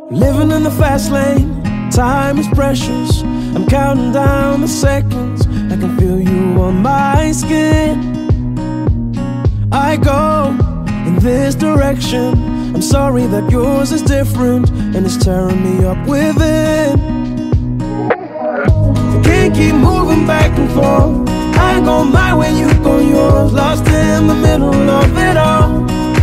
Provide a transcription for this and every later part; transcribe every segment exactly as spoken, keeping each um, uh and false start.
Living in the fast lane, time is precious. I'm counting down the seconds, I can feel you on my skin. I go in this direction, I'm sorry that yours is different, and it's tearing me up within. I can't keep moving back and forth, I go my way, you go yours, lost in the middle of it all.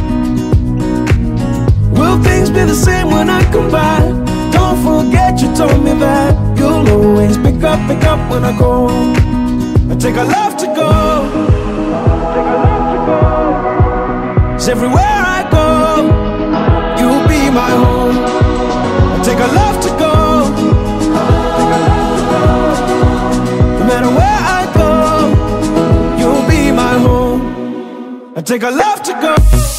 Will things be the same when I come back? Don't forget you told me that you'll always pick up, pick up when I go. I take a love to go, take a love to go. 'Cause everywhere I go, you'll be my home. I take a love to go, take a love to go. No matter where I go, you'll be my home. I take a love to go.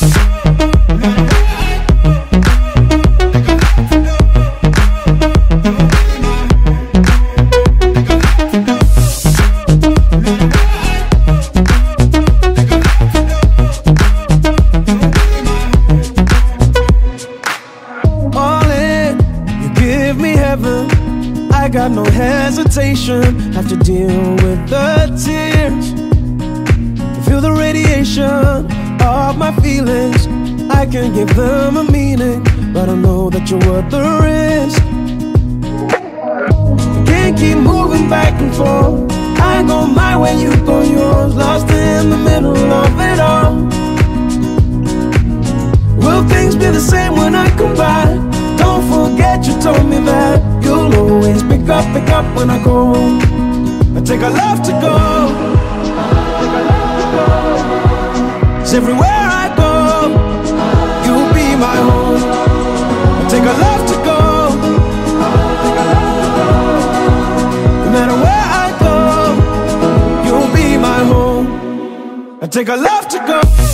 I got no hesitation, have to deal with the tears. Feel the radiation of my feelings, I can give them a meaning, but I know that you're worth the risk. I can't keep moving back and forth, I go my way, you go yours, lost in the middle of it all. Will things be the same when I come back? Don't forget you told me that you'll always pick up, pick up when I go. I take a love to go, take a love to go. 'Cause everywhere I go, you'll be my home. I take a love to go, take a love to go. No matter where I go, you'll be my home. I take a love to go.